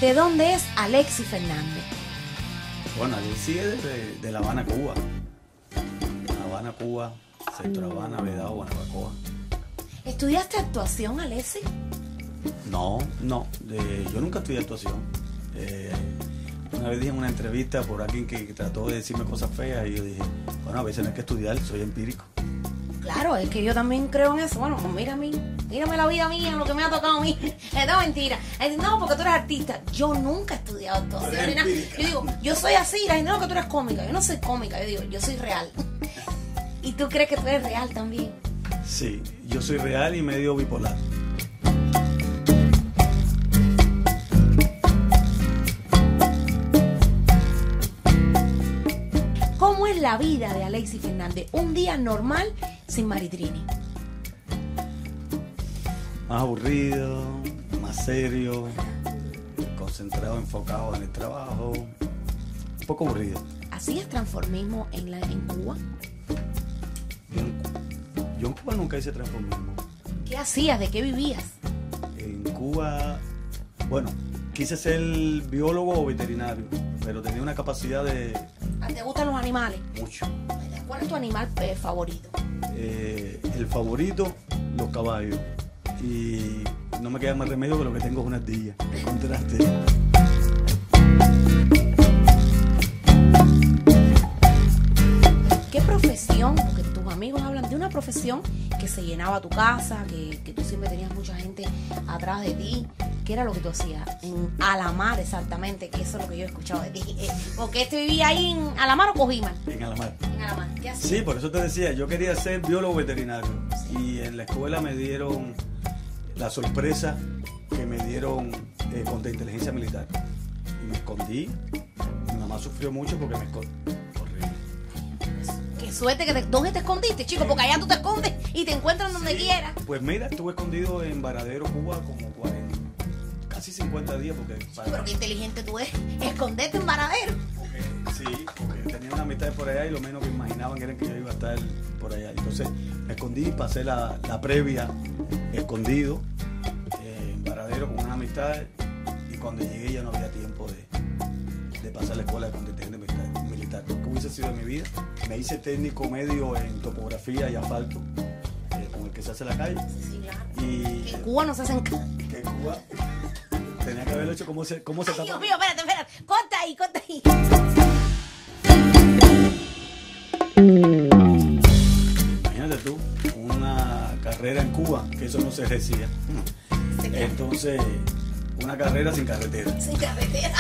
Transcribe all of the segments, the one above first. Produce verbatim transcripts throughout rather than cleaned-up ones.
¿De dónde es Alexis Fernández? Bueno, Alexis es de, de La Habana, Cuba. La Habana, Cuba, Centro Habana, Vedado, Guanabacoa. ¿Estudiaste actuación, Alexis? No, no, de, yo nunca estudié actuación. Eh, una vez dije en una entrevista por alguien que, que trató de decirme cosas feas y yo dije, bueno, a veces no hay que estudiar, soy empírico. Claro, es que yo también creo en eso. Bueno, pues mira a mí, mírame la vida mía, lo que me ha tocado a mí. Es de mentira. Es, no, porque tú eres artista. Yo nunca he estudiado actuación. Ni nada. Yo digo, yo soy así, la gente no, que tú eres cómica. Yo no soy cómica, yo digo, yo soy real. ¿Y tú crees que tú eres real también? Sí, yo soy real y medio bipolar. ¿Cómo es la vida de Alexis Fernández? Un día normal sin Maritrini. Más aburrido, más serio, concentrado, enfocado en el trabajo. Un poco aburrido. ¿Hacías transformismo en, la, en Cuba? Yo en, yo en Cuba nunca hice transformismo. ¿Qué hacías? ¿De qué vivías? En Cuba, bueno, quise ser biólogo o veterinario, pero tenía una capacidad de... ¿Te gustan los animales? Mucho. ¿Cuál es tu animal eh, favorito? Eh, el favorito, los caballos. Y no me queda más remedio que lo que tengo es una ardilla. De contraste. ¿Qué profesión? Porque tus amigos hablan de una profesión que se llenaba tu casa, que, que tú siempre tenías mucha gente atrás de ti. ¿Qué era lo que tú hacías? En Alamar, exactamente, que eso es lo que yo he escuchado de ti. Eh, porque este vivía ahí en Alamar o Cojimar. En Alamar. En Alamar. ¿Qué hacías? Sí, por eso te decía, yo quería ser biólogo veterinario. Sí. Y en la escuela me dieron la sorpresa que me dieron eh, contra inteligencia militar. Y me escondí. Mi mamá sufrió mucho porque me escondí. Horrible. Qué suerte que te... ¿Dónde te escondiste, chico? Porque allá tú te escondes y te encuentran donde sí. quieras. Pues mira, estuve escondido en Varadero, Cuba, como cuarenta, casi cincuenta días. Porque para... Pero qué inteligente tú eres. Esconderte en Varadero. Porque, sí, porque tenía una amistad por allá y lo menos que imaginaban era que yo iba a estar por allá. Entonces me escondí y pasé la, la previa escondido eh, en Varadero con una amistad. Y cuando llegué ya no había tiempo de, de pasar la escuela de contingente militar. ¿Qué hubiese sido de mi vida? Me hice técnico medio en topografía y asfalto, eh, con el que se hace la calle. Sí, claro. Y que en Cuba no se hacen... Que en Cuba tenía que haberlo hecho como se, cómo se Ay, tapa. Dios mío, espérate, espérate. Corta ahí, corta ahí. Imagínate tú, una carrera en Cuba, que eso no se decía. Sí, claro. Entonces, una carrera sin carretera. Sin carretera.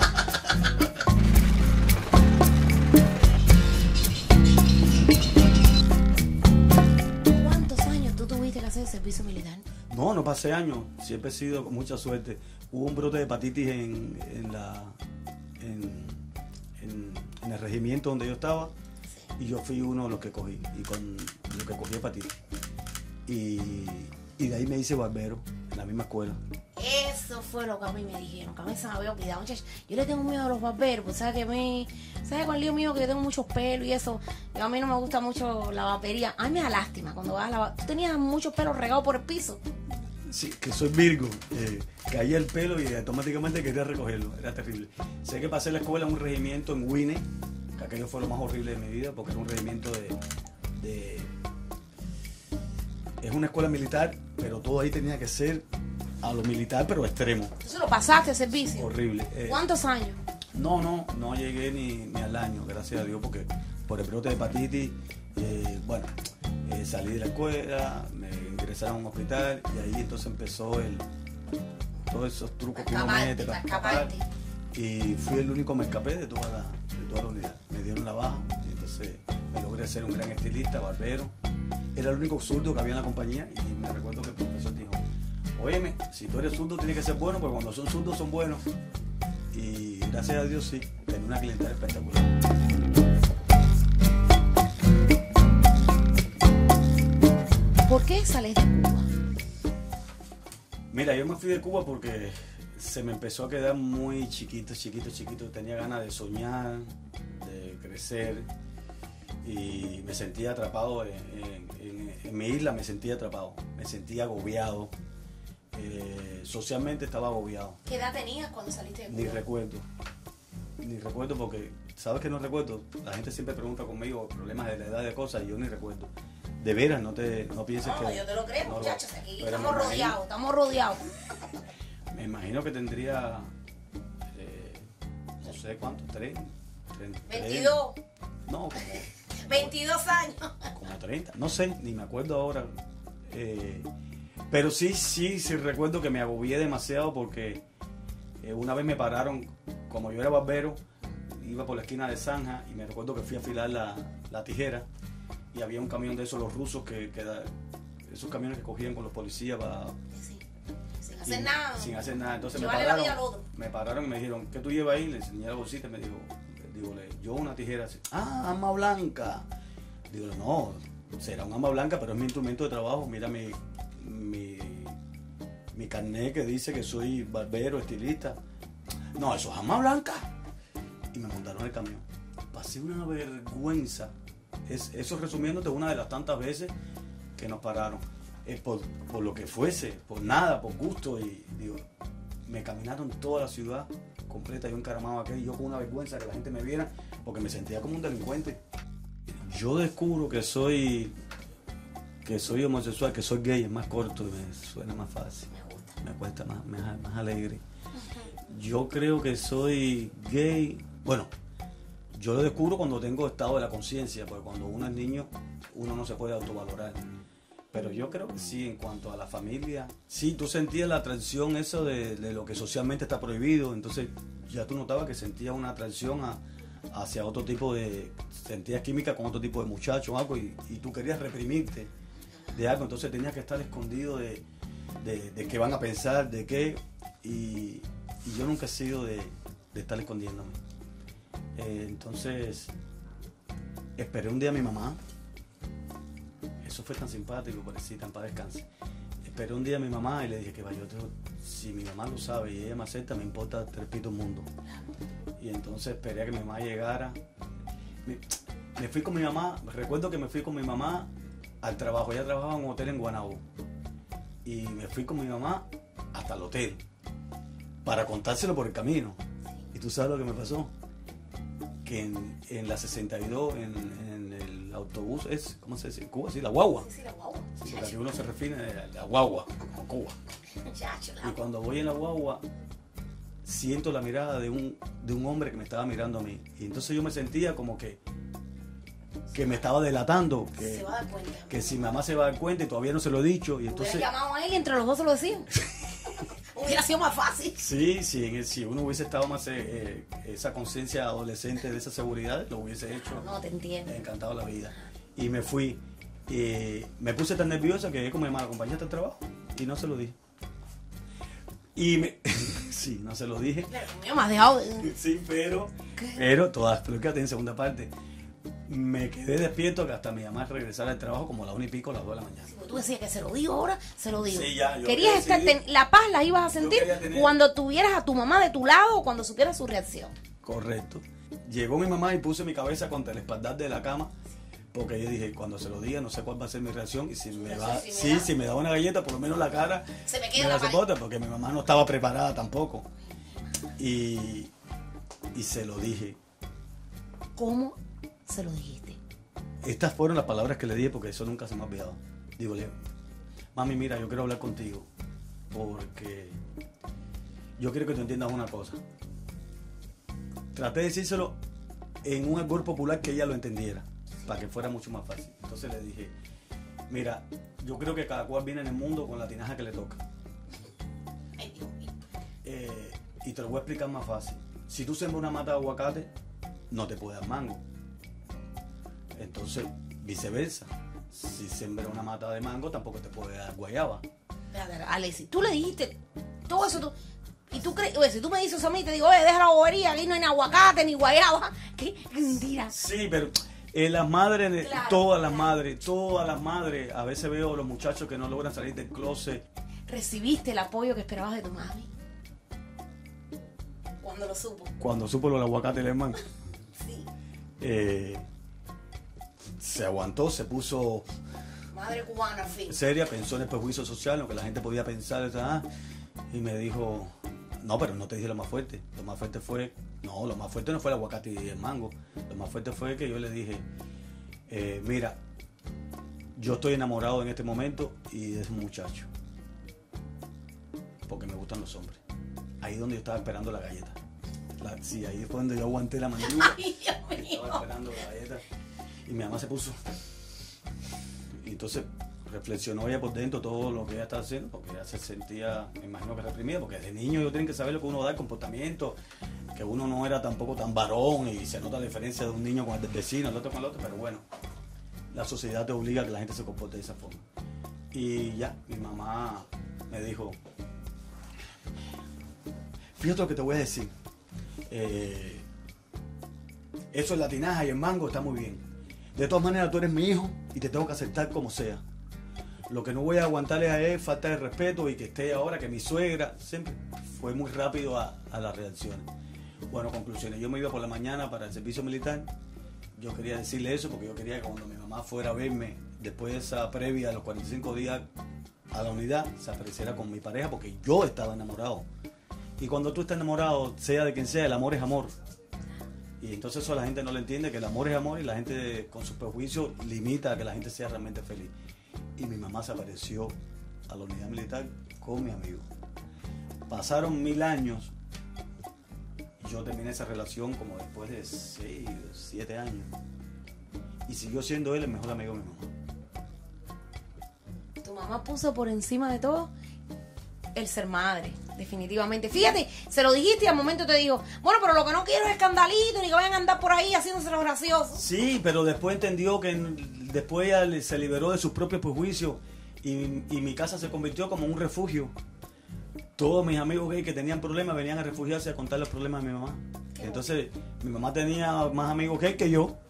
¿Cuántos años tú tuviste que hacer el servicio militar? No, no pasé años. Siempre he sido con mucha suerte. Hubo un brote de hepatitis en, en, la, en, en, en el regimiento donde yo estaba. Y yo fui uno de los que cogí. Y con los que cogí hepatitis. Y, y de ahí me hice barbero en la misma escuela. Eso fue lo que a mí me dijeron, que a mí se me había olvidado, muchachos. Yo le tengo miedo a los barberos, pues sabes que a mí, sabes con el lío mío que yo tengo muchos pelos y eso, yo, a mí no me gusta mucho la barbería. A mí me da lástima cuando vas a la barbería. Tú tenías muchos pelos regados por el piso. Sí, que soy Virgo, eh, caía el pelo y automáticamente quería recogerlo, era terrible. Sé que pasé la escuela en un regimiento en Huine, que aquello fue lo más horrible de mi vida porque era un regimiento de, de... Es una escuela militar, pero todo ahí tenía que ser a lo militar, pero extremo. ¿Entonces lo pasaste el servicio? Horrible. Eh, ¿Cuántos años? No, no, no llegué ni, ni al año, gracias a Dios, porque por el brote de hepatitis, eh, bueno, eh, salí de la escuela, me ingresaron a un hospital y ahí entonces empezó el todos esos trucos que uno mete para escapar. Y fui el único que me escapé de toda la, de toda la unidad. Me dieron la baja y entonces me logré ser un gran estilista, barbero. Era el único zurdo que había en la compañía y me recuerdo que el profesor dijo: óyeme, si tú eres zurdo tienes que ser bueno, porque cuando son zurdos son buenos. Y gracias a Dios sí, tenía una clientela espectacular. ¿Por qué sales de Cuba? Mira, yo me fui de Cuba porque se me empezó a quedar muy chiquito, chiquito, chiquito. Tenía ganas de soñar, de crecer y me sentía atrapado en, en, en, en mi isla, me sentía atrapado, me sentía agobiado. eh, socialmente estaba agobiado. ¿Qué edad tenías cuando saliste de Cuba? Ni recuerdo. Ni recuerdo porque, ¿sabes que no recuerdo? La gente siempre pregunta conmigo problemas de la edad de cosas y yo ni recuerdo. De veras, no te no pienses no, que... yo te lo creo, no, muchachos, aquí pero estamos me imagino- rodeados, estamos rodeados. Me imagino que tendría, eh, no sé cuánto, tres, treinta, veintidós, no, como, veintidós años. como treinta, no sé, ni me acuerdo ahora. Eh, pero sí, sí, sí recuerdo que me agobié demasiado porque eh, una vez me pararon, como yo era barbero, iba por la esquina de Zanja y me recuerdo que fui a afilar la, la tijera y había un camión de esos, los rusos, que, que da- esos camiones que cogían con los policías para... Sí, sin Y hacer nada. Sin hacer nada. Entonces me Llevarle la pararon, vida al otro. me pararon y me dijeron, ¿qué tú llevas ahí? Le enseñé la bolsita y me dijo, digo, le- yo una tijera así. Ah, arma blanca. Digo, no, será un arma blanca, pero es mi instrumento de trabajo. Mira mi, mi, mi carnet que dice que soy barbero, estilista. No, eso es arma blanca. Y me montaron el camión. Pasé una vergüenza. Es, eso resumiéndote una de las tantas veces que nos pararon. Eh, por, por lo que fuese, por nada, por gusto. Y digo, me caminaron toda la ciudad completa, yo encaramado aquí, yo con una vergüenza que la gente me viera, porque me sentía como un delincuente. Yo descubro que soy que soy homosexual, que soy gay, es más corto y me suena más fácil. Me gusta. Me cuesta más, más, más alegre. Yo creo que soy gay. Bueno, yo lo descubro cuando tengo estado de la conciencia, porque cuando uno es niño, uno no se puede autovalorar. Pero yo creo que sí, en cuanto a la familia, sí, tú sentías la atracción eso de, de lo que socialmente está prohibido, entonces ya tú notabas que sentías una atracción a, hacia otro tipo de, sentías química con otro tipo de muchachos o algo, y, y tú querías reprimirte de algo, entonces tenías que estar escondido de, de, de qué van a pensar, de qué, y, y yo nunca he sido de, de estar escondiéndome. Eh, entonces, esperé un día a mi mamá. Eso fue tan simpático, parecía tan para descanse. Esperé un día a mi mamá y le dije que vaya, yo tengo- si mi mamá lo sabe y ella me acepta, me importa tres pitos mundo. Y entonces esperé a que mi mamá llegara. Me, me fui con mi mamá, recuerdo que me fui con mi mamá al trabajo. Ella trabajaba en un hotel en Guanabo. Y me fui con mi mamá hasta el hotel para contárselo por el camino. ¿Y tú sabes lo que me pasó? Que en, en la sesenta y dos, en, en el autobús, es, ¿cómo se dice? Cuba, sí, la guagua. Sí, sí, la guagua. Sí, porque aquí uno se refiere a la guagua, con Cuba. Muchacho, la Y cuando voy en la guagua, siento la mirada de un, de un hombre que me estaba mirando a mí. Y entonces yo me sentía como que, que me estaba delatando, que, se va a dar cuenta. que si mi mamá se va a dar cuenta y todavía no se lo he dicho. Y Hubieras entonces, llamado a él y entre los dos se lo decían. Hubiera sido más fácil. sí, sí, en el- si uno hubiese estado más, eh, eh, esa conciencia adolescente de esa seguridad, lo hubiese hecho. No, te entiendo. Me ha encantado la vida. Y me fui. Y me puse tan nerviosa que con mi mamá, acompañaste al trabajo. Y no se lo dije. Y me... sí, no se lo dije. Pero mío, me has dejado. de- Sí, pero... Pero, todas, pero quédate en segunda parte. Me quedé despierto que hasta mi mamá regresara al trabajo como a la una y pico, a las dos de la mañana. Tú decías que se lo digo ahora, se lo digo. Sí, ya, yo Querías había estar, decidido. ten- la paz la ibas a sentir quería tener- cuando tuvieras a tu mamá de tu lado o cuando supieras su reacción. Correcto. Llegó mi mamá y puse mi cabeza contra el espaldar de la cama, porque yo dije, cuando se lo diga, no sé cuál va a ser mi reacción, y si me Pero va, si me sí, da- si me da una galleta, por lo menos la cara Se me me queda la la pared. soporta, porque mi mamá no estaba preparada tampoco. Y, y se lo dije. ¿Cómo se lo dijiste? Estas fueron las palabras que le dije, porque eso nunca se me ha olvidado. Digo, Leo, mami, mira, yo quiero hablar contigo, porque yo quiero que tú entiendas una cosa. Traté de decírselo en un albur popular que ella lo entendiera, para que fuera mucho más fácil. Entonces le dije, mira, yo creo que cada cual viene en el mundo con la tinaja que le toca. Ay, Dios mío. Eh, y te lo voy a explicar más fácil. Si tú siembras una mata de aguacate, no te puede dar mango. Entonces, viceversa. Si siembras una mata de mango, tampoco te puede dar guayaba. Espérate, Alexis, tú le dijiste todo eso. Tú, y tú crees, oye, si tú me dices a mí, te digo, oye, deja la bobería, aquí no hay ni aguacate ni guayaba. ¿Qué? Qué mentira. Sí, pero eh, las madres, eh, Claro, todas las claro. madres, todas las madres, a veces veo a los muchachos que no logran salir del closet. ¿Recibiste el apoyo que esperabas de tu mami? Cuando lo supo. Cuando supo lo del aguacate, el hermano, Sí. eh, se aguantó, se puso Madre cubana, en fin. Seria, pensó en el prejuicio social, lo que la gente podía pensar, ¿sabes? Y me dijo, no, pero no te dije lo más fuerte. Lo más fuerte fue, no, lo más fuerte no fue el aguacate y el mango. Lo más fuerte fue que yo le dije, eh, mira, yo estoy enamorado en este momento y de ese muchacho. Porque me gustan los hombres. Ahí es donde yo estaba esperando la galleta. La, sí, ahí fue donde yo aguanté la mandíbula. Ay, Dios mío. Estaba esperando la galleta. Y mi mamá se puso. Y entonces reflexionó ella por dentro todo lo que ella estaba haciendo, porque ella se sentía, me imagino que reprimida, porque desde niño yo tenía que saber lo que uno da, el comportamiento, que uno no era tampoco tan varón y se nota la diferencia de un niño con el del vecino, el otro con el otro, pero bueno, la sociedad te obliga a que la gente se comporte de esa forma. Y ya, mi mamá me dijo, fíjate lo que te voy a decir, eh, eso es la tinaja y el mango está muy bien. De todas maneras, tú eres mi hijo y te tengo que aceptar como sea. Lo que no voy a aguantarle a él falta de respeto y que esté ahora, que mi suegra, siempre fue muy rápido a, a las reacciones. Bueno, conclusiones. Yo me iba por la mañana para el servicio militar. Yo quería decirle eso porque yo quería que cuando mi mamá fuera a verme, después de esa previa, a los cuarenta y cinco días a la unidad, se apareciera con mi pareja porque yo estaba enamorado. Y cuando tú estás enamorado, sea de quien sea, el amor es amor. Y entonces eso la gente no lo entiende, que el amor es amor y la gente con sus prejuicios limita a que la gente sea realmente feliz. Y mi mamá se apareció a la unidad militar con mi amigo. Pasaron mil años y yo terminé esa relación como después de seis, siete años. Y siguió siendo él el mejor amigo de mi mamá. Tu mamá puso por encima de todo el ser madre, definitivamente. Fíjate, se lo dijiste y al momento te dijo, bueno, pero lo que no quiero es escandalito, ni que vayan a andar por ahí haciéndose los graciosos. Sí, pero después entendió que después ella se liberó de sus propios prejuicios y, y mi casa se convirtió como un refugio. Todos mis amigos gays que tenían problemas venían a refugiarse a contar los problemas de mi mamá. Entonces, mi mamá tenía más amigos gays que yo.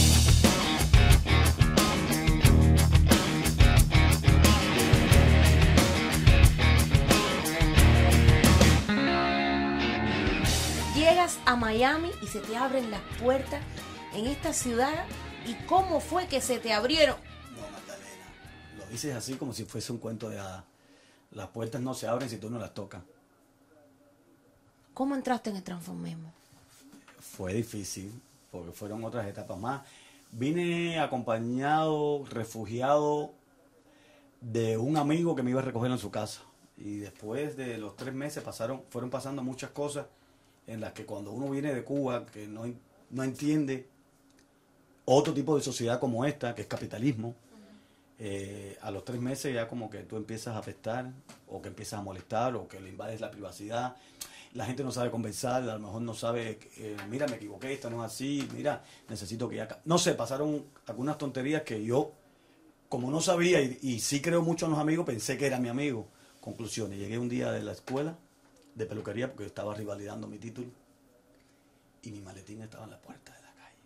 Llegas a Miami y se te abren las puertas en esta ciudad. ¿Y cómo fue que se te abrieron? No, Magdalena, lo dices así como si fuese un cuento de hadas. Las puertas no se abren si tú no las tocas. ¿Cómo entraste en el transformismo? Fue difícil, porque fueron otras etapas más. Vine acompañado, refugiado de un amigo que me iba a recoger en su casa. Y después de los tres meses pasaron, fueron pasando muchas cosas en las que cuando uno viene de Cuba, que no, no entiende otro tipo de sociedad como esta, que es capitalismo, eh, a los tres meses ya como que tú empiezas a afectar, o que empiezas a molestar, o que le invades la privacidad. La gente no sabe conversar, a lo mejor no sabe, eh, mira, me equivoqué, esto no es así, mira, necesito que ya... No sé, pasaron algunas tonterías que yo, como no sabía, y, y sí creo mucho en los amigos, pensé que era mi amigo. Conclusiones, llegué un día de la escuela, de peluquería, porque estaba rivalidando mi título, y mi maletín estaba en la puerta de la calle.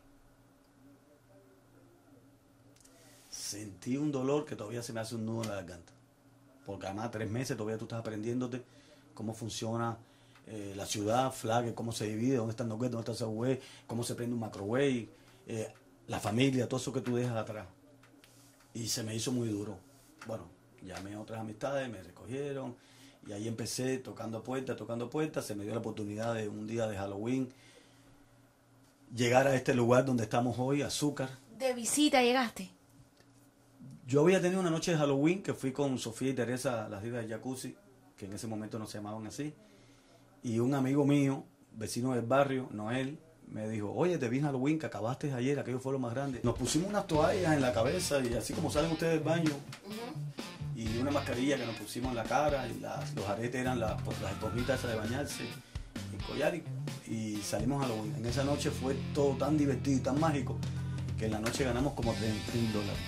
Sentí un dolor que todavía se me hace un nudo en la garganta, porque además tres meses todavía tú estás aprendiéndote cómo funciona eh, la ciudad, Flagler, cómo se divide, dónde está el Noguet, dónde está el Subway, cómo se prende un microwave, eh, la familia, todo eso que tú dejas atrás. Y se me hizo muy duro. Bueno, llamé a otras amistades, me recogieron, y ahí empecé tocando puertas, tocando puertas. Se me dio la oportunidad de un día de Halloween llegar a este lugar donde estamos hoy, Azúcar. ¿De visita llegaste? Yo había tenido una noche de Halloween que fui con Sofía y Teresa, las divas del jacuzzi, que en ese momento no se llamaban así. Y un amigo mío, vecino del barrio, Noel, me dijo, oye, te vi en Halloween que acabaste ayer, aquello fue lo más grande. Nos pusimos unas toallas en la cabeza y así como salen ustedes del baño. Uh-huh. Y una mascarilla que nos pusimos en la cara y las, los aretes eran las, las esponjitas esas de bañarse, el collar y, y salimos a Halloween. En esa noche fue todo tan divertido y tan mágico que en la noche ganamos como treinta mil dólares.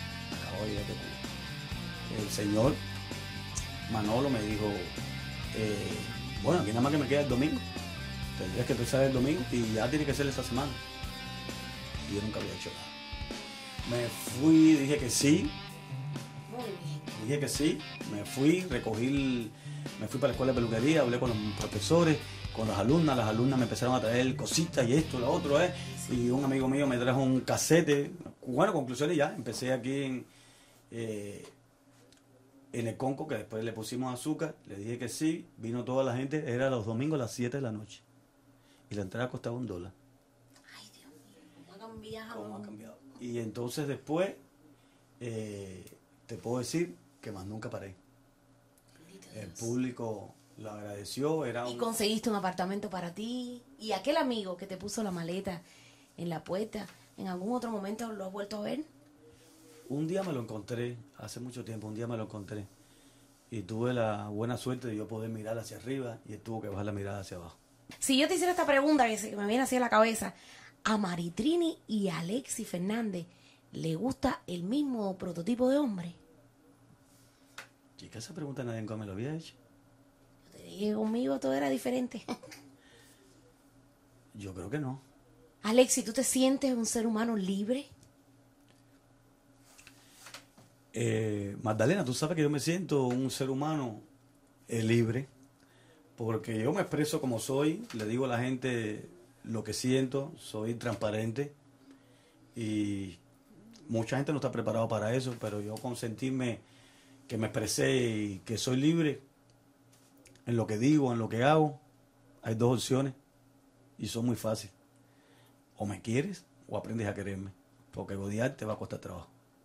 El señor Manolo me dijo, eh, bueno, aquí nada más que me queda el domingo, tendrías que empezar el domingo y ya tiene que ser esta semana. Y yo nunca había hecho nada. Me fui, dije que sí. Muy bien. Dije que sí, me fui, recogí, el, me fui para la escuela de peluquería, hablé con los profesores, con las alumnas, las alumnas me empezaron a traer cositas y esto, lo otro, ¿eh? Y un amigo mío me trajo un casete. Bueno, conclusiones ya, empecé aquí en, Eh, en el Conco, que después le pusimos azúcar, le dije que sí, vino toda la gente, era los domingos a las siete de la noche. Y la entrada costaba un dólar. Ay, Dios mío, ¿cómo ha cambiado? ¿Cómo ha cambiado? Y entonces después, eh, te puedo decir que más nunca paré. El público lo agradeció. Era Y un... conseguiste un apartamento para ti. Y aquel amigo que te puso la maleta en la puerta, ¿en algún otro momento lo has vuelto a ver? Un día me lo encontré, hace mucho tiempo, un día me lo encontré. Y tuve la buena suerte de yo poder mirar hacia arriba y él tuvo que bajar la mirada hacia abajo. Si yo te hiciera esta pregunta que se- que me viene así a la cabeza, ¿a Maritrini y a Alexis Fernández le gusta el mismo prototipo de hombre? Chica, esa pregunta nadie nunca me lo había hecho. Yo te dije que conmigo todo era diferente. Yo creo que no. Alexis, ¿tú te sientes un ser humano libre? Eh, Magdalena, tú sabes que yo me siento un ser humano eh, libre, porque yo me expreso como soy, le digo a la gente lo que siento, soy transparente y mucha gente no está preparada para eso, pero yo con sentirme que me expresé y que soy libre en lo que digo, en lo que hago, hay dos opciones y son muy fáciles. O me quieres o aprendes a quererme, porque odiar te va a costar trabajo.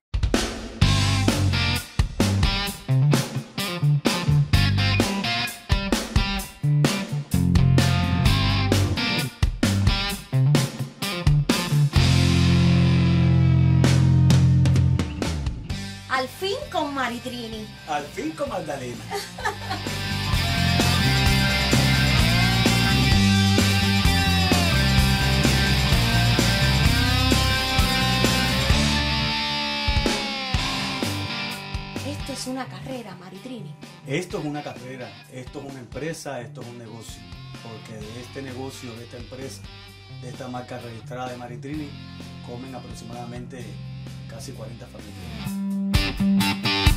Al fin con Maritrini. Al fin con Magdalena. Esto es una carrera, Maritrini. Esto es una carrera, esto es una empresa, esto es un negocio. Porque de este negocio, de esta empresa, de esta marca registrada de Maritrini, comen aproximadamente casi cuarenta familias.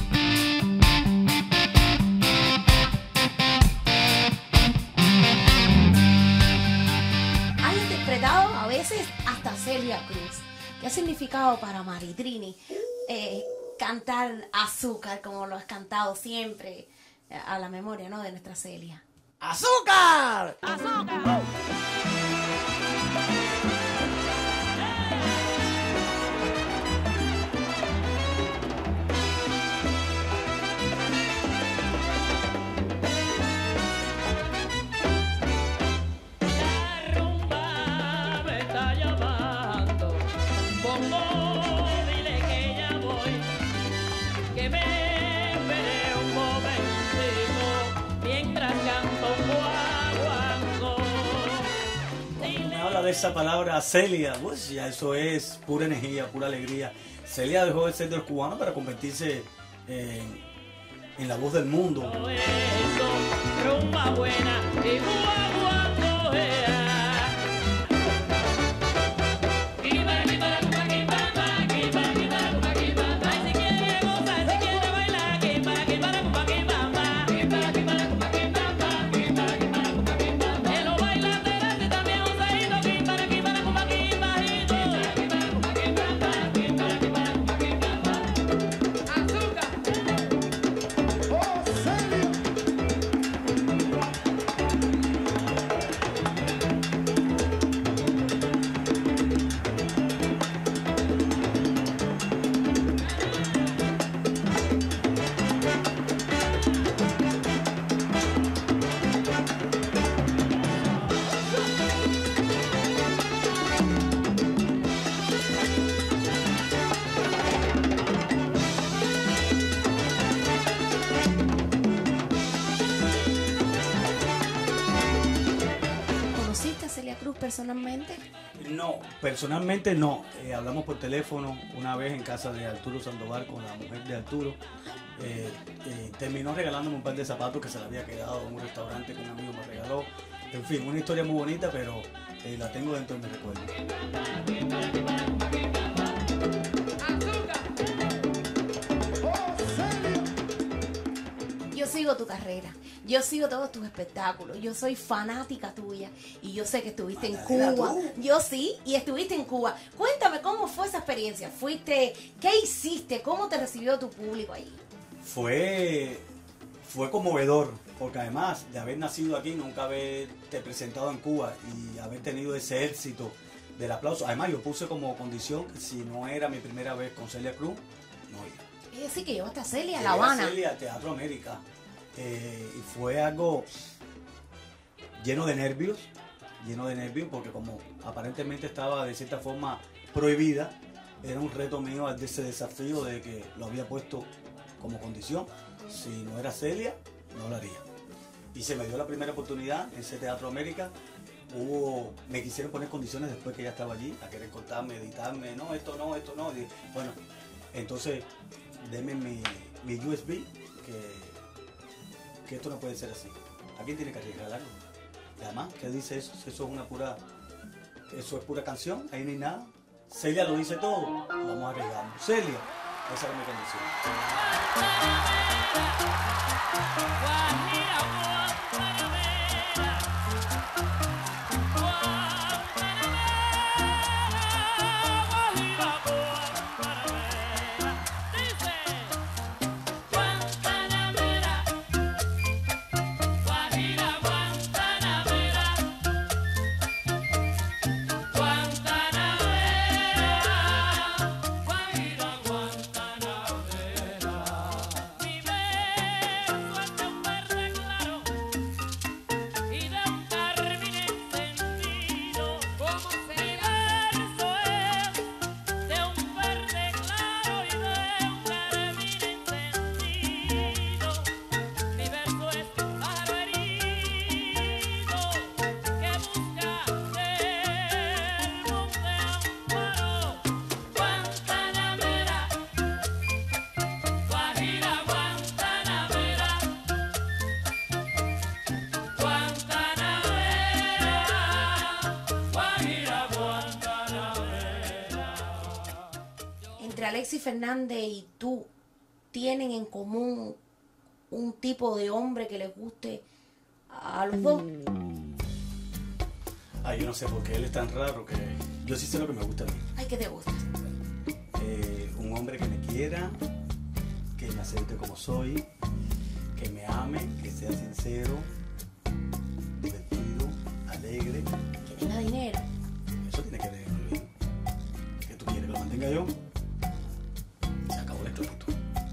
Has interpretado a veces hasta Celia Cruz. ¿Qué ha significado para Maritrini eh, cantar Azúcar como lo has cantado siempre eh, a la memoria, ¿no?, de nuestra Celia? ¡Azúcar! ¡Azúcar! La rumba me está llamando, Bongo, dile que ya voy, que me espere un momentito, mientras canto un guaguancó. Cuando me habla de esa palabra Celia, pues ya eso es pura energía, pura alegría. Celia dejó de ser de los cubanos para convertirse en, en la voz del mundo. Eso, rumba buena y guaguancó, ea. Kiba, kiba, kiba, kiba, kiba, kiba, kiba. Ay, si quiere gozar, si quiere bailar, kiba, kiba, kiba, kiba, kiba, kiba, kiba, kiba, kiba, kiba, kiba. Que lo baila delante también un saído, kiba, kiba, kiba, kiba, kiba, kiba, kiba, kiba, kiba, kiba. Azúcar. ¿Conociste a Celia Cruz personalmente? No, personalmente no. Eh, hablamos por teléfono una vez en casa de Arturo Sandoval con la mujer de Arturo. Eh, eh, terminó regalándome un par de zapatos que se le había quedado en un restaurante que un amigo me regaló. En fin, una historia muy bonita, pero eh, la tengo dentro de mi recuerdo. Yo sigo tu carrera. yo sigo todos tus espectáculos, yo soy fanática tuya y yo sé que estuviste en Magdalena, Cuba. ¿tú? Yo sí, y estuviste en Cuba. Cuéntame cómo fue esa experiencia. Fuiste, ¿qué hiciste? ¿Cómo te recibió tu público ahí? Fue, fue conmovedor, porque además de haber nacido aquí, nunca haberte presentado en Cuba y haber tenido ese éxito del aplauso. Además, yo puse como condición que si no era mi primera vez con Celia Cruz, no iba. Es decir, que llevaste a Celia a Llegué La Habana. Celia al Teatro América. Eh, y fue algo lleno de nervios, lleno de nervios, porque como aparentemente estaba de cierta forma prohibida, era un reto mío de ese desafío de que lo había puesto como condición. Si no era Celia, no lo haría. Y se me dio la primera oportunidad en ese Teatro América. Hubo, me quisieron poner condiciones después que ya estaba allí, a querer cortarme, editarme, no, esto no, esto no. Y, bueno, entonces, denme mi, mi U S B, que, que esto no puede ser así. Alguien tiene que arriesgar algo. Y además, ¿qué dice eso? Eso es una pura, eso es pura canción, ahí no hay nada. Celia lo dice todo, vamos a arriesgarnos. Celia, esa era mi condición. Entre Alexis Fernández y tú, ¿tienen en común un tipo de hombre que les guste a los dos? Ay, yo no sé por qué él es tan raro que yo sí sé lo que me gusta a mí. Ay, ¿qué te gusta? Eh, un hombre que me quiera, que me acepte como soy, que me ame, que sea sincero, divertido, alegre. Que tenga dinero. Eso tiene que ver con lo mismo. ¿Qué tú quieres que lo mantenga yo? Se acabó la esclavitud.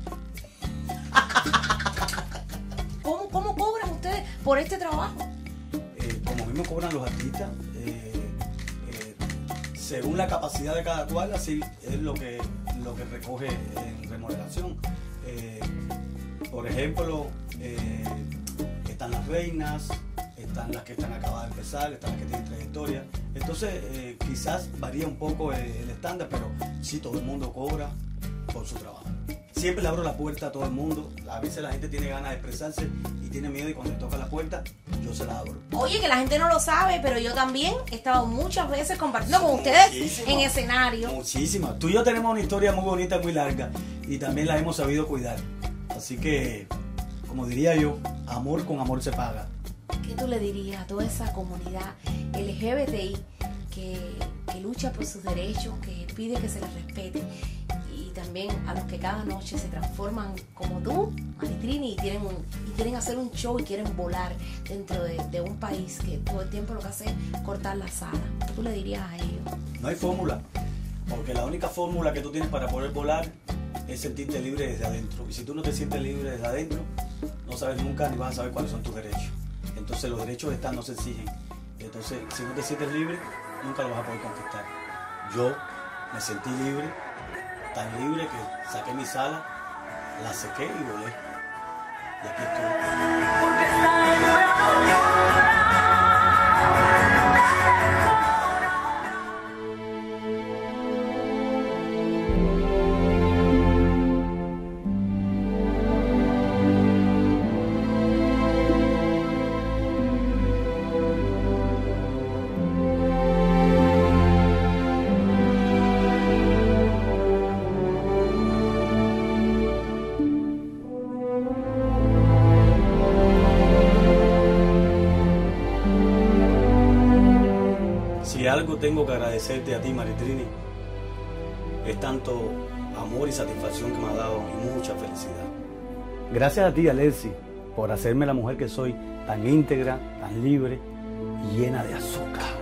¿Cómo, cómo cobran ustedes por este trabajo? Eh, como mismo cobran los artistas, eh, eh, según la capacidad de cada cual, así es lo que, lo que recoge en remuneración. Eh, por ejemplo, eh, están las reinas, están las que están acabadas de empezar, están las que tienen trayectoria. Entonces, eh, quizás varía un poco el, el estándar, pero sí todo el mundo cobra por su trabajo. Siempre le abro la puerta a todo el mundo. A veces la gente tiene ganas de expresarse y tiene miedo, y cuando le toca la puerta, yo se la abro. Oye, que la gente no lo sabe, pero yo también he estado muchas veces compartiendo con ustedes Muchísimo. en escenario. Muchísimas. Tú y yo tenemos una historia muy bonita, muy larga, y también la hemos sabido cuidar. Así que, como diría yo, amor con amor se paga. ¿Qué tú le dirías a toda esa comunidad L G B T I que, que lucha por sus derechos, que pide que se les respete, y también a los que cada noche se transforman como tú, Maritrini, y quieren, un- y quieren hacer un show y quieren volar dentro de, de un país que todo el tiempo lo que hace es cortar las alas? ¿Qué tú le dirías a ellos? No hay fórmula, porque la única fórmula que tú tienes para poder volar es sentirte libre desde adentro. Y si tú no te sientes libre desde adentro, no sabes nunca ni vas a saber cuáles son tus derechos. Entonces los derechos están, no se exigen. Entonces, si no te sientes libre, nunca lo vas a poder conquistar. Yo me sentí libre, tan libre que saqué mi sala, la sequé y volé. Y aquí estoy. Porque está enamorada. yo tengo que agradecerte a ti, Maritrini, es tanto amor y satisfacción que me ha dado y mucha felicidad. Gracias a ti, Alexis, por hacerme la mujer que soy, tan íntegra, tan libre y llena de azúcar.